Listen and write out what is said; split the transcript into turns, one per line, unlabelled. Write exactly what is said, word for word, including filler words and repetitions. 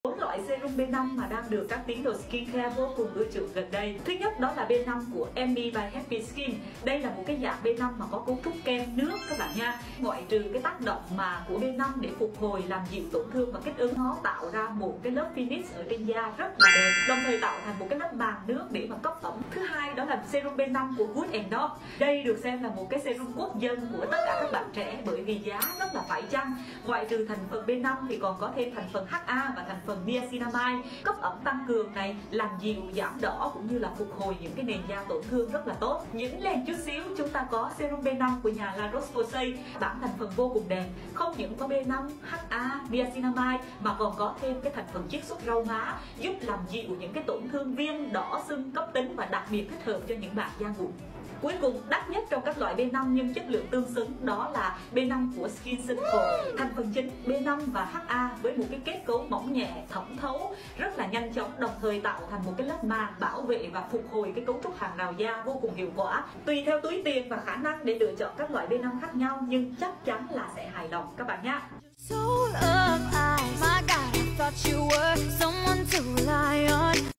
Bốn loại serum B năm mà đang được các tín đồ skincare vô cùng ưa chuộng gần đây. Thứ nhất đó là B năm của Emmi by Happy Skin. Đây là một cái dạng B năm mà có cấu trúc kem nước các bạn nha. Ngoại trừ cái tác động mà của B năm để phục hồi, làm dịu tổn thương và kích ứng, nó tạo ra một cái lớp finish ở trên da rất là đẹp, đồng thời tạo thành một cái lớp màng nước để mà cấp ẩm. Thứ hai đó là serum B năm của Good and Dog. Đây được xem là một cái serum quốc dân của tất cả các bạn trẻ bởi vì giá rất là phải chăng. Ngoại trừ thành phần B năm thì còn có thêm thành phần H A và thành phần niacinamide, cấp ẩm tăng cường này, làm dịu, giảm đỏ cũng như là phục hồi những cái nền da tổn thương rất là tốt. Những lên chút xíu chúng ta có serum B năm của nhà La Roche-Posay, bảng thành phần vô cùng đẹp, không những có B năm, H A, niacinamide mà còn có thêm cái thành phần chiết xuất rau má, giúp làm dịu những cái tổn thương viêm, đỏ, sưng cấp tính và đặc biệt thích hợp cho những bạn da mụn. Cuối cùng, đắt nhất trong các loại B năm nhưng chất lượng tương xứng đó là B năm của SkinCeuticals. Thành phần chính B năm và H A với một cái kết cấu mỏng nhẹ, thẩm thấu, rất là nhanh chóng, đồng thời tạo thành một cái lớp màng bảo vệ và phục hồi cái cấu trúc hàng rào da vô cùng hiệu quả. Tùy theo túi tiền và khả năng để lựa chọn các loại B năm khác nhau nhưng chắc chắn là sẽ hài lòng các bạn nhé.